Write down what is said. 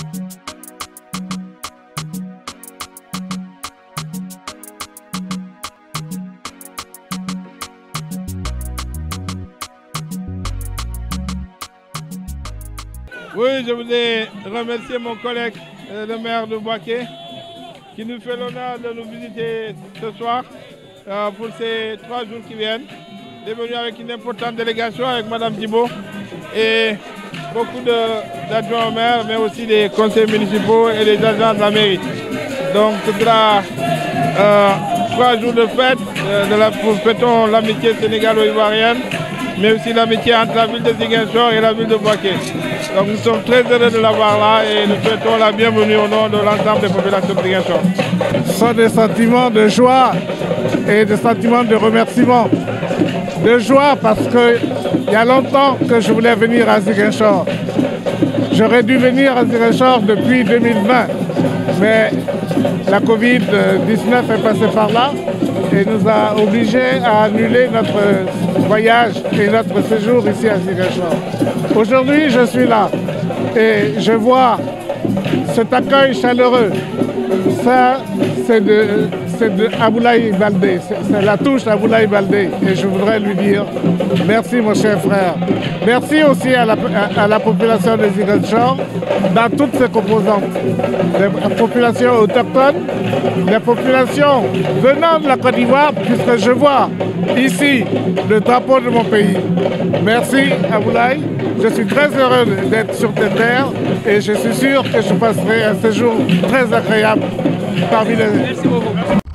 Oui, je voulais remercier mon collègue, le maire de Boaké, qui nous fait l'honneur de nous visiter ce soir pour ces 3 jours qui viennent. Il est venu avec une importante délégation avec Mme Thibault et beaucoup d'adjoints au maire, mais aussi des conseils municipaux et des agents de la mairie. Donc, ce sera 3 jours de fête. Fêtons l'amitié sénégalo-ivoirienne, mais aussi l'amitié entre la ville de Ziguinchor et la ville de Boaké. Donc nous sommes très heureux de l'avoir là et nous souhaitons la bienvenue au nom de l'ensemble des populations de Ziguinchor. Ce sont des sentiments de joie et des sentiments de remerciement. De joie parce qu'il y a longtemps que je voulais venir à Ziguinchor. J'aurais dû venir à Ziguinchor depuis 2020, mais la Covid-19 est passée par là et nous a obligés à annuler notre voyage et notre séjour ici à Ziguinchor. Aujourd'hui, je suis là et je vois cet accueil chaleureux. Ça, c'est de Aboulaye Baldé, c'est la touche d'Aboulaye Baldé. Et je voudrais lui dire merci mon cher frère. Merci aussi à la population de Ziguinchor dans toutes ses composantes. Les populations autochtones, les populations venant de la Côte d'Ivoire, puisque je vois ici le drapeau de mon pays. Merci Aboulaye. Je suis très heureux d'être sur tes terres et je suis sûr que je passerai un séjour très agréable parmi les... Merci beaucoup.